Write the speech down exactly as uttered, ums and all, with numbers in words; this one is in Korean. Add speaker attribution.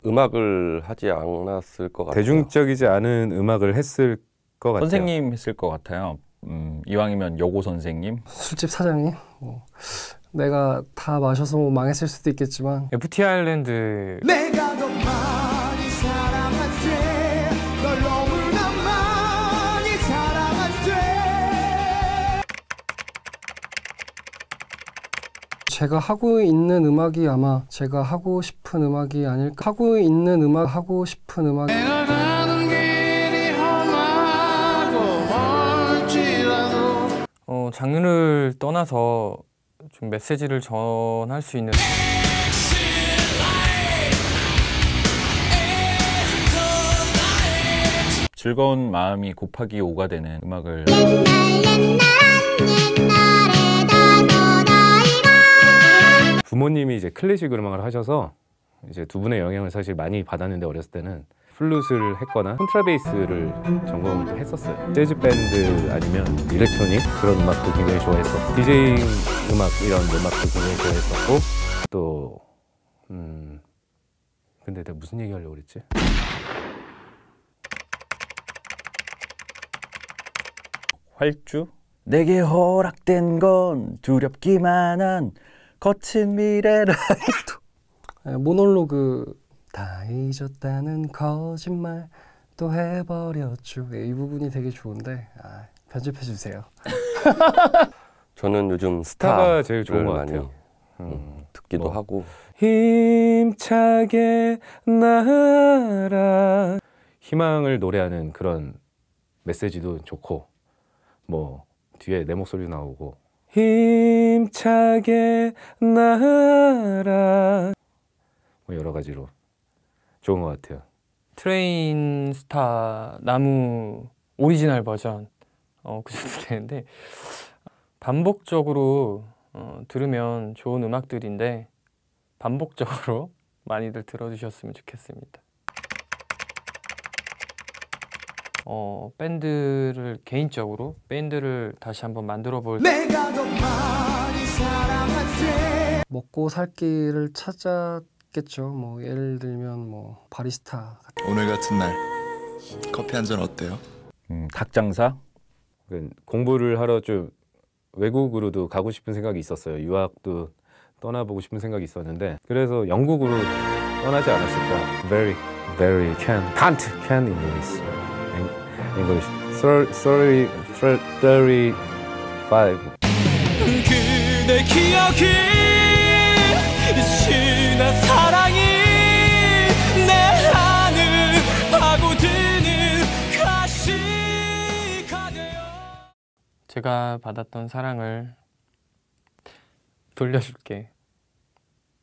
Speaker 1: 음악을 하지 않았을 것 같아요.
Speaker 2: 대중적이지 않은 음악을 했을 것 같아요.
Speaker 3: 선생님 했을 것 같아요. 음, 이왕이면 여고 선생님?
Speaker 4: 술집 사장님? 뭐, 내가 다 마셔서 뭐 망했을 수도 있겠지만
Speaker 5: 에프티 아일랜드.
Speaker 6: 내가 더 많이 사랑하지 널 너무나 많이 사랑하지.
Speaker 4: 제가 하고 있는 음악이 아마 제가 하고 싶은 음악이 아닐까. 하고 있는 음악, 하고 싶은 음악.
Speaker 6: 내가 가는 길이 험하고 멀지라도
Speaker 5: 어, 장르를 떠나서 좀 메시지를 전할 수 있는
Speaker 3: 즐거운 마음이 곱하기 오가 되는 음악을
Speaker 2: 부모님이 이제 클래식 음악을 하셔서 이제 두 분의 영향을 사실 많이 받았는데 어렸을 때는 플룻을 했거나 콘트라베이스를 전공을 했었어요. 재즈 밴드 아니면 일렉트로닉 그런 음악도 굉장히 좋아했었고 디제잉 음악 이런 음악도 굉장히 좋아했었고 또 음 근데 내가 무슨 얘기 하려고 그랬지?
Speaker 3: 활주? 내게 허락된 건 두렵기만 한 거친 미래라.
Speaker 4: 모놀로그 다 잊었다는 거짓말 또 해버렸죠. 이 부분이 되게 좋은데 아, 편집해주세요.
Speaker 1: 저는 요즘
Speaker 2: 스타가 제일 좋은 것
Speaker 1: 많이
Speaker 2: 같아요.
Speaker 1: 음, 듣기도
Speaker 2: 뭐.
Speaker 1: 하고.
Speaker 2: 힘차게 날아 희망을 노래하는 그런 메시지도 좋고 뭐 뒤에 내 목소리 나오고 힘차게 날아 뭐 여러 가지로 좋은 것 같아요.
Speaker 5: 트레인 스타 나무 오리지널 버전 어, 그 정도 되는데 반복적으로 어, 들으면 좋은 음악들인데 반복적으로 많이들 들어주셨으면 좋겠습니다. 어, 밴드를 개인적으로 밴드를 다시 한번 만들어 볼
Speaker 6: 내가 더 많이 사랑하지.
Speaker 4: 먹고 살 길을 찾았겠죠. 뭐 예를 들면 뭐 바리스타 같은.
Speaker 7: 오늘 같은 날 커피 한 잔 어때요?
Speaker 3: 음, 닭장사?
Speaker 2: 공부를 하러 좀 외국으로도 가고 싶은 생각이 있었어요. 유학도 떠나보고 싶은 생각이 있었는데 그래서 영국으로 떠나지 않았을까. Very, very can, can't, can English. English. Sorry, thirty-five.
Speaker 6: 그대 기억이 지난 사랑이 내 안을 파고드는 가시가 되어.
Speaker 5: 제가 받았던 사랑을 돌려줄게.